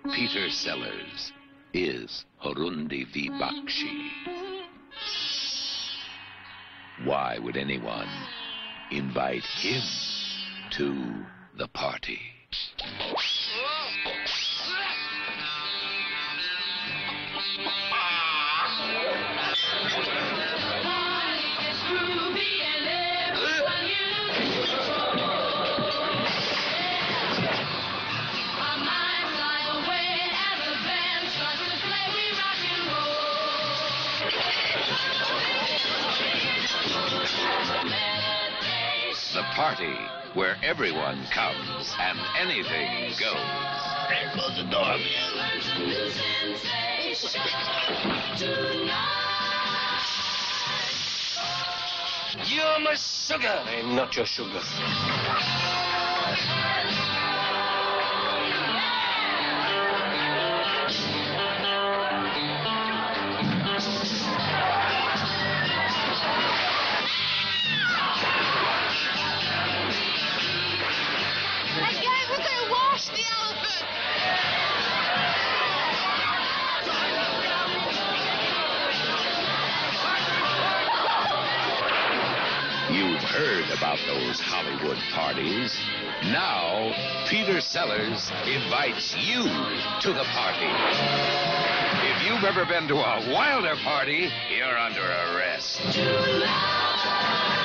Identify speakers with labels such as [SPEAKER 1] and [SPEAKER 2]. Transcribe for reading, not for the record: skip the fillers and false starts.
[SPEAKER 1] Peter Sellers is Horundi V. Bakshi. Why would anyone invite him to the party? The party where everyone comes and anything goes.
[SPEAKER 2] There goes the door, You're my sugar. I'm not your sugar.
[SPEAKER 1] You've heard about those Hollywood parties. Now, Peter Sellers invites you to the party. If you've ever been to a Wilder party, you're under arrest.